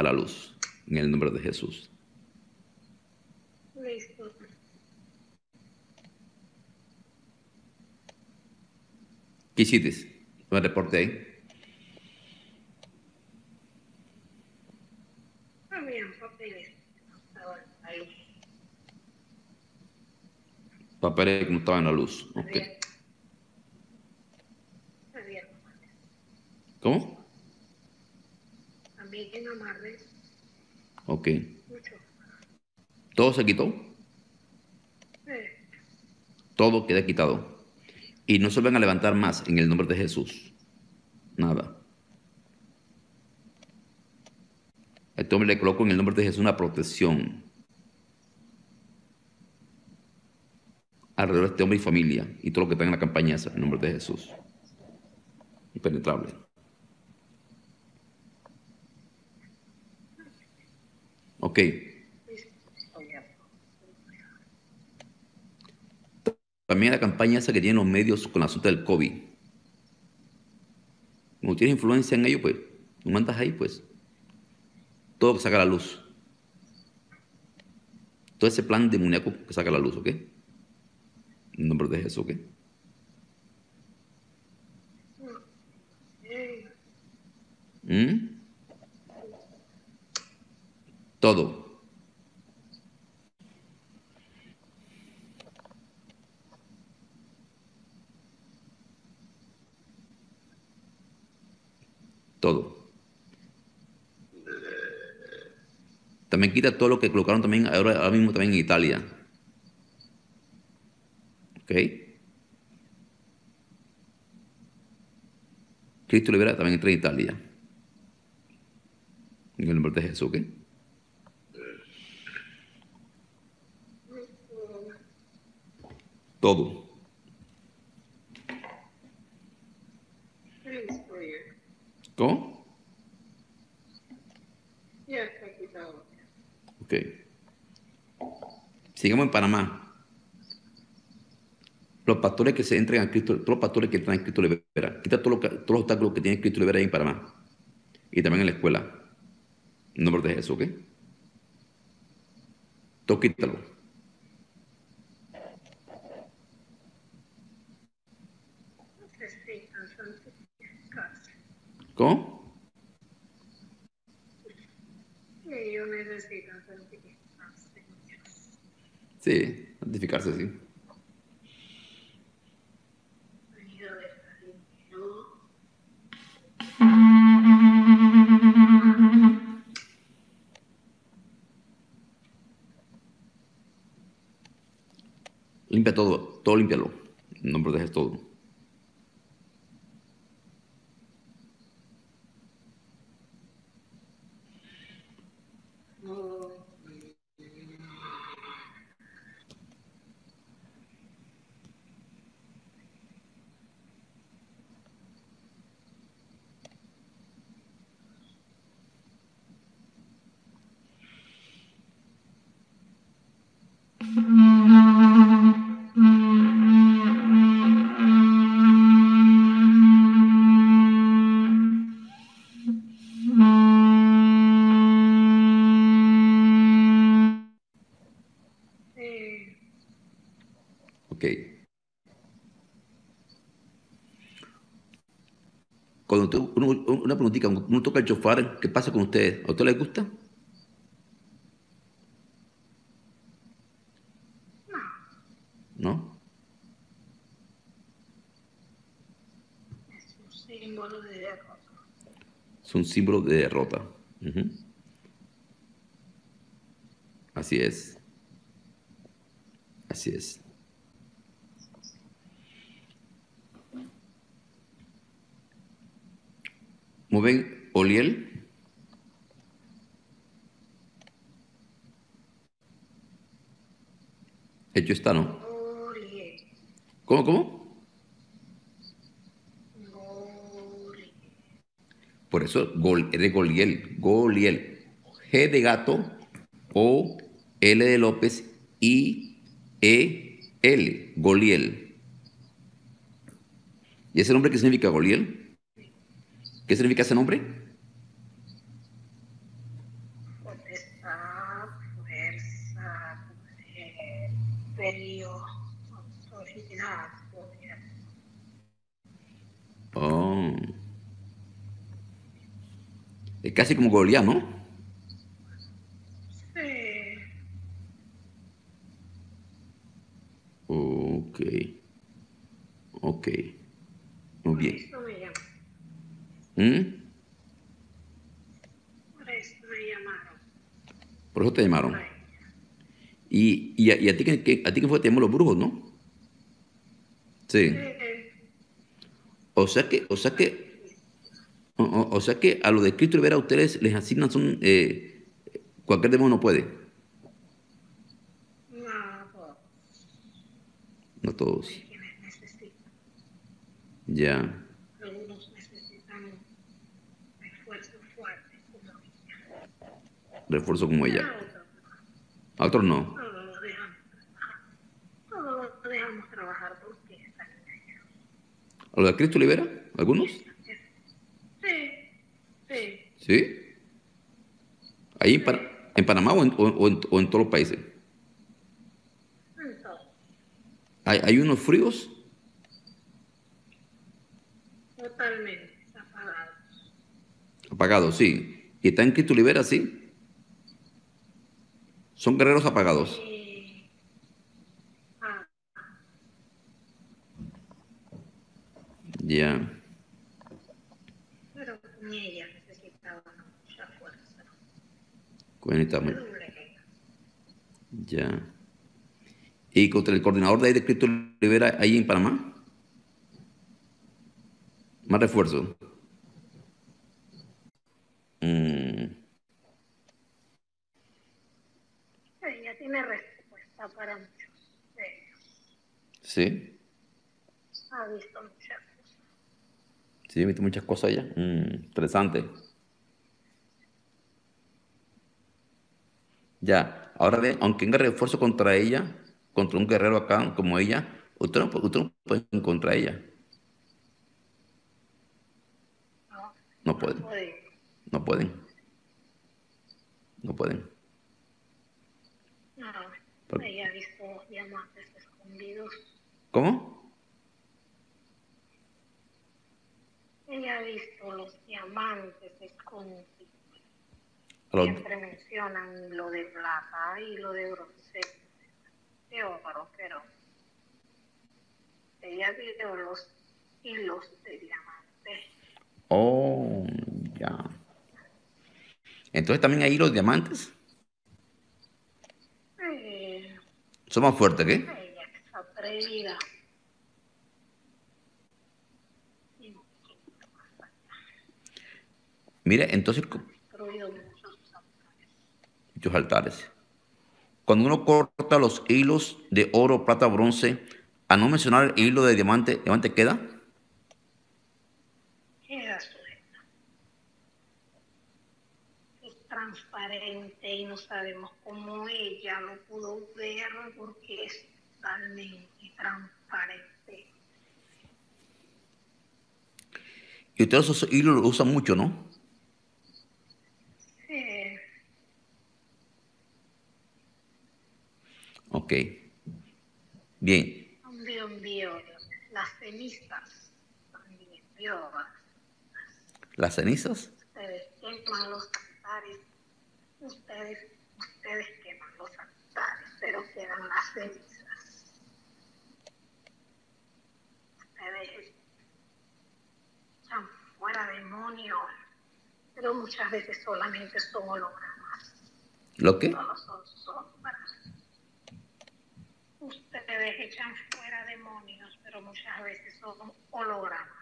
a la luz. En el nombre de Jesús. Listo. ¿Qué hiciste? Me reporte ahí. Habían papeles. Estaban ahí. Papeles que no estaban en la luz. Ok. Había ¿Cómo? también amarres. Ok. Mucho. ¿Todo se quitó? Todo queda quitado. Y no se van a levantar más en el nombre de Jesús. Nada. A este hombre le coloco en el nombre de Jesús una protección alrededor de este hombre y familia y todo lo que está en la campaña esa, en el nombre de Jesús. Impenetrable. Ok. También la campaña esa que tienen los medios con la asunto del COVID. Como tienes influencia en ello, pues, tú mandas ahí, pues, todo que saca la luz. Todo ese plan demoníaco que saca la luz, ¿ok? En el nombre de Jesús, ¿ok? ¿Mm? Todo. Todo. También quita todo lo que colocaron también ahora mismo también en Italia. ¿Ok? Cristo libera también entra en Italia. En el nombre de Jesús, ¿ok? Todo. ¿Cómo? Ya está quitado. Ok. Sigamos en Panamá. Los pastores que se entren a Cristo, todos los pastores que entran en Cristo libera. Quita todos los obstáculos que tiene Cristo libera ahí en Panamá. Y también en la escuela. En nombre de Jesús, ¿ok? Todo quítalo. Necesitan santificarse. ¿Cómo? Ellos necesitan santificarse. Sí, santificarse, sí. Hijo de cariño. Limpia todo, todo límpialo. En nombre de Jesús, todo. Ok. Cuando una preguntita, cuando uno toca el chofar, ¿qué pasa con ustedes? ¿A usted les gusta? ¿No? Es un símbolo de derrota. Es un símbolo de derrota. Ujú. Así es. Así es. Muy bien, Oliel. Hecho está, ¿no? Gloria. ¿Cómo, cómo? Gloria. Por eso es de Goliel. Goliel. G de gato, O, L de López, I, E, L. Goliel. ¿Y ese nombre qué significa Goliel? ¿Qué significa ese nombre? potestad, fuerza, imperio, autoridad, poder. Oh. Es casi como Goliat, ¿no? Sí, Ok. Ok. Muy por bien. eso me llaman. ¿Mm? Por eso me llamaron. Por eso te llamaron. Ay, Y a ti, a ti que fue, te llamó los brujos, ¿no? Sí. O sea que a los de Cristo Rivera a ustedes les asignan son, cualquier demonio no puede. no, No todos. hay quienes necesitan. Ya. Algunos necesitan esfuerzo fuerte, como ella. Refuerzo como ella. A otros A otros no. no los dejamos trabajar. Todos los dejamos trabajar porque están en ellos. ¿A los de Cristo Rivera? ¿Algunos? Sí, sí, Sí. Ahí sí, en Panamá o en todos los países. en todo. Hay unos fríos Totalmente apagados. apagados, sí. Y están en Cristo Rivera, sí. Son guerreros apagados. Y, ah, Ya. pero con ella necesitaba mucha fuerza. Cuenta Se muy. doblega. Ya. ¿Y contra el coordinador de ahí de Cristo Rivera, ahí en Panamá? Más refuerzo. Mm, Ella tiene respuesta para muchos de ellos. sí. Ha visto muchas cosas. Sí, he visto muchas cosas allá. Interesante. Ya. Ahora bien, aunque tenga refuerzo contra ella, contra un guerrero acá como ella, usted no puede contra ella. No, No no pueden. puede. No pueden. No pueden. No, Por- ella ha visto diamantes escondidos. ¿Cómo? Ella ha visto los diamantes escondidos. A los- Siempre mencionan lo de plata y lo de bronce, de oro, pero ella vio los hilos de diamante. Oh, ya. Entonces también ahí los diamantes Eh, son más fuertes, ¿qué? ella es atrevida. Y Mira, entonces ha destruido muchos altares. muchos altares. Cuando uno corta los hilos de oro, plata, bronce, a no mencionar el hilo de diamante, ¿diamante queda? Queda suelta. Es transparente y no sabemos cómo ella lo pudo ver porque es totalmente transparente. Y ustedes esos hilos los usan mucho, ¿no? Eh, Ok. Bien. también vio las cenizas, también vio. Las cenizas. Ustedes queman los altares, ustedes queman los altares, pero quedan las cenizas. Ustedes echan fuera demonios, pero muchas veces solamente son hologramas, ¿Lo qué? solo son sombras. Ustedes echan fuera demonios, pero muchas veces son hologramas,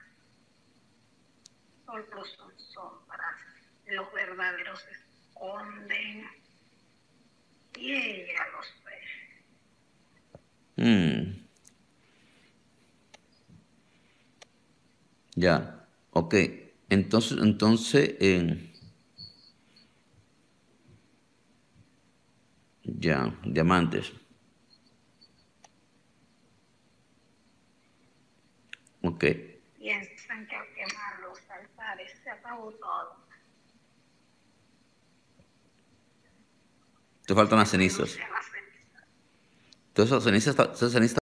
solo son sombras. Los verdaderos se esconden y ella los ve. Mm, ya. Ok. Entonces, ya, diamantes. Ok. Piensan que al quemar los altares se acabó todo. Te faltan las cenizas. No sé, las cenizas. Entonces, esas cenizas